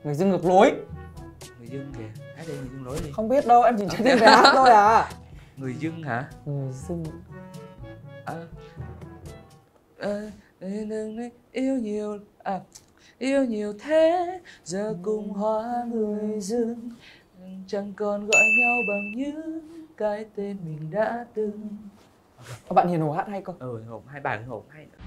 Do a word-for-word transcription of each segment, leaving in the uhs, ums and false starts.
Người dưng ngược lối. Người dưng kìa, hát đi người dưng lối đi. Không biết đâu, em chỉ chơi tên về hát thôi à. Người dưng hả? Người dưng À, à, đừng yêu nhiều à, yêu nhiều thế giờ cùng hóa người dưng, chẳng còn gọi nhau bằng những cái tên mình đã từng. Các bạn Hiền Hồ hát hay cơ. Ừ, hồn hai bài hồn hay nữa.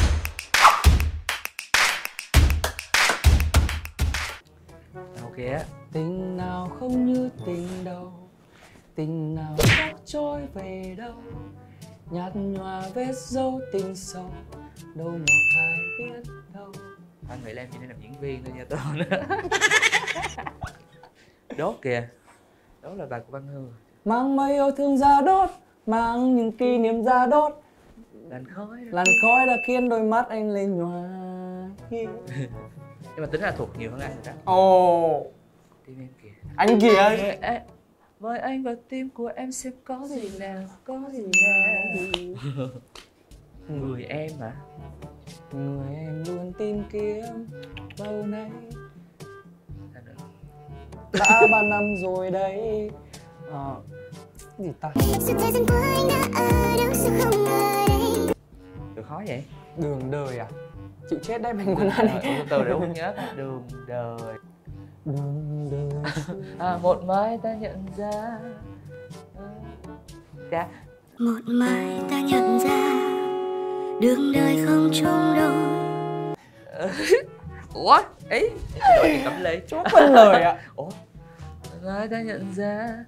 Ok á. Tình nào không như tình đầu, tình nào chắc trôi về đâu, nhạt nhòa vết dấu tình sâu, đâu một ai biết đâu. Anh nghĩ là em chỉ nên làm diễn viên thôi nha Tôn. Đốt kìa. Đó là bài của Văn Hương. Mang mây yêu thương ra đốt, mang những kỷ niệm ra đốt, Làn khói làn khói đã khiến đôi mắt anh lên nhòa. Nhưng mà tính là thuộc nhiều hơn anh rồi đó. Ồ, Tim em kìa. anh kìa. Mời anh, mời anh vào tim của em xem có gì nào, có gì nào. Người em hả? Người em luôn tìm kiếm bao nay, đã ba năm rồi đấy. Ờ, gì ta? Được khó vậy? Đường đời à? Chịu chết đấy mình còn ăn. Từ từ để không nhớ. Đường đời. Đường đời. À, một mai ta nhận ra. Dạ. Một mai ta nhận ra đường đời không chung đôi. Ủa? Ý? Đội thì cấm ly. Chốt phân lời ạ. Ủa? Một mai ta nhận ra.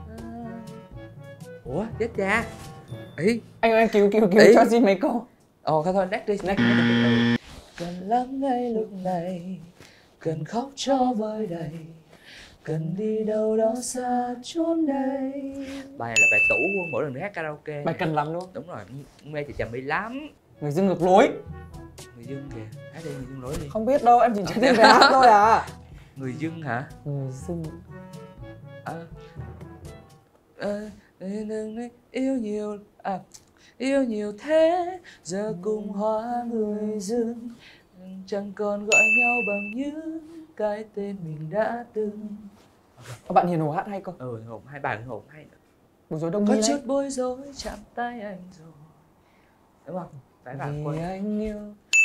Ủa? Chết cha. Ý? Anh ơi, anh cứu cứu cứu Ý. cho xin mấy câu. Ồ, thôi thôi, next đi, next, next. Cần lắng ngay lúc này, cần khóc cho vơi đầy, cần đi đâu đó xa chốn đây. Bài này là bài tủ của mỗi lần đi hát karaoke. Bài cần lắm đúng không? Đúng rồi, mê chị Trà My lắm. Người dưng ngược lối. Người dưng kìa, hát đi người dưng lối đi. Không biết đâu, em chỉ chơi tên về hát thôi à. Người dưng hả? Người dưng À, à, đừng yêu nhiều à, yêu nhiều thế giờ cùng hóa người dưng, chẳng còn gọi nhau bằng những cái tên mình đã từng. các bạn Hiền Hồ hát hay cơ. Ừ, hồn hai bài hồn hay nữa. Bối rối đông Có nghi chút đấy. bối rối chạm tay anh rồi, đúng không? Phải bạn Vì quân. anh yêu,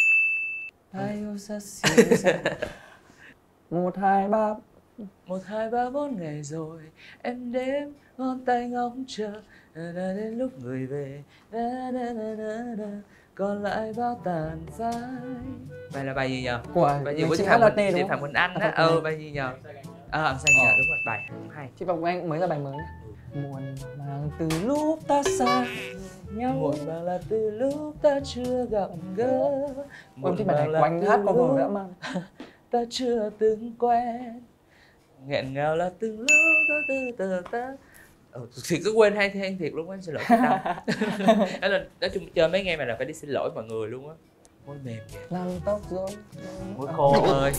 ai yêu xa xinh xa. Một hai ba. Một hai ba bốn ngày rồi em đếm ngón tay ngóng chờ, đã đến lúc người về, đã, đã, đã, đã, đã. Còn lại bao tàn phai. Bài là bài gì nhờ? Của Bài gì của chị chị hát Phạm là Quỳnh, tê đúng chị không? Phạm Quỳnh Anh À, á. Phạm Quỳnh Ừ, Anh. bài gì nhờ? Ờ, âm say nhờ, đúng rồi, bài cũng hay. Chị Phạm Quỳnh Anh mới ra bài mới nhá. Muộn màng từ lúc ta xa nhau. Muộn màng là từ lúc ta chưa gặp gỡ. Ôi thì bài này của anh hát cover đã mà. Ta chưa từng quen. Nghẹn ngào là từng lúc ta từ từ ta. Ừ, thì cứ quên hay hay thiệt luôn á, xin lỗi cái đâu. Đó là nói chung chơi mấy game này là phải đi xin lỗi mọi người luôn á. Môi mềm kìa. Làm tóc rối. Môi khô ơi.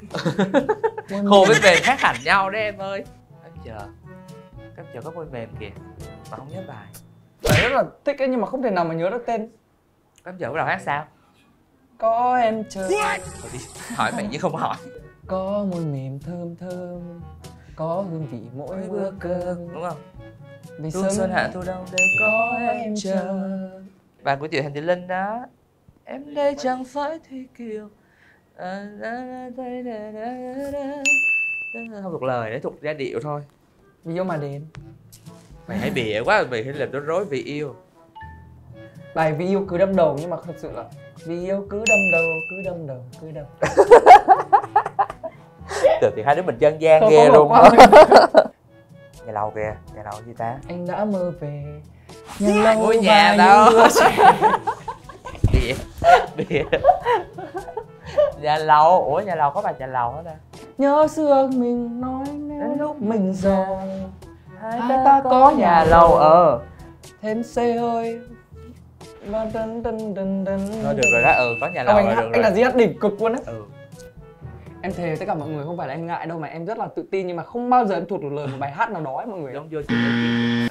Khô với mềm khác hẳn nhau đấy em ơi. Em chờ. Em chờ có môi mềm kìa. Mà không nhớ bài. Bài rất là thích ấy nhưng mà không thể nào mà nhớ được tên. Em chờ bắt đầu hát sao? Có em chờ. Thôi đi, hỏi mày chứ không hỏi. Có môi mềm thơm thơm, có hương vị mỗi bữa cơm. Đúng không? Vì Xuân xuân hạ thu đông đều có em chờ. Bài của chị Thành Thị Linh đó. Em đây chẳng phải Thủy Kiều. À, da, da, da, da, da, da. Không thuộc lời để thuộc giai điệu thôi. Vì yêu mà đến. Mày hãy bịa quá, mày hãy làm rối rối vì yêu. Bài vì yêu cứ đâm đầu nhưng mà thật sự là vì yêu cứ đâm đầu, cứ đâm đầu, cứ đâm. Từ thì hai đứa mình chân gian Không ghê có luôn bỏ á. qua. Nhà lầu kìa, nhà lầu gì ta? Anh đã mơ về nhà lâu Ngôi nhà và đâu? những đứa trẻ. Bịa, bịa. Nhà lầu, ủa nhà lầu có bài nhà lầu hết ta? Nhớ xưa mình nói nếu lúc mình giàu Hai hai ta có nhà lầu ờ thêm xe hơi và tân tân tân tân. Thôi được rồi đó, ừ có nhà lầu anh, rồi, hát, được anh rồi. là gì hát đỉnh cực luôn á. Ừ. Em thề tất cả mọi người không phải là em ngại đâu mà em rất là tự tin nhưng mà không bao giờ em thuộc được lời một bài hát nào đó ấy mọi người. Đúng vô chuyện chuyện.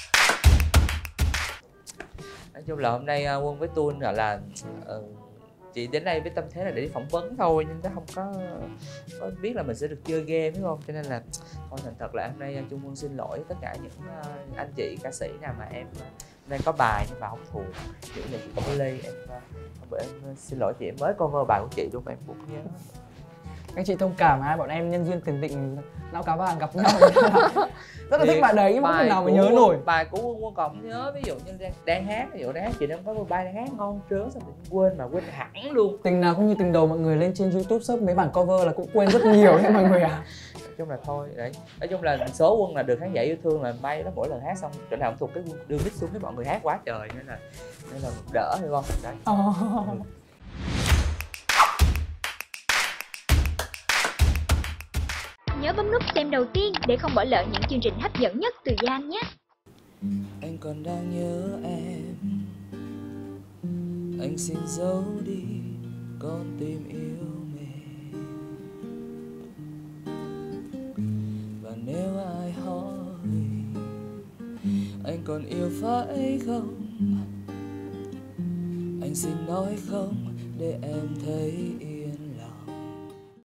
Nói chung là hôm nay uh, Quân với Tuôn gọi là uh, chị đến đây với tâm thế là để đi phỏng vấn thôi, nhưng nó không có, có biết là mình sẽ được chơi game đúng không, cho nên là thôi thành thật là hôm nay Trung Quân xin lỗi tất cả những uh, anh chị ca sĩ nào mà em đang có bài nhưng mà không thuộc, kiểu như chị Cẩm Ly, em uh, em xin lỗi chị, em mới cover bài của chị luôn mà em cũng nhớ. Các chị thông cảm, hai bọn em nhân duyên tiền định não cá vàng gặp nhau rất là thích bạn đấy nhưng mà không thể nào mà nhớ nổi. Bài của Quân Quân còn nhớ, ví dụ như đang, đang hát, ví dụ đang hát chị đang có một bài đang hát ngon trớn xong mình quên mà quên hẳn luôn. Tình nào cũng như tình đầu, mọi người lên trên YouTube search mấy bản cover là cũng quên rất nhiều đấy mọi người à. Nói chung là thôi đấy, nói chung là số Quân là được khán giả yêu thương là may đó, mỗi lần hát xong chỗ nào cũng thuộc cái Quân đưa mic xuống với mọi người hát quá trời nên là nên là đỡ hiểu không đấy. Oh. Nhớ bấm nút xem đầu tiên để không bỏ lỡ những chương trình hấp dẫn nhất từ Gia Anh nhé. Anh còn đang nhớ em, anh xin giấu đi con tim yêu mềm. Và nếu ai hỏi anh còn yêu phải không, anh xin nói không để em thấy yêu.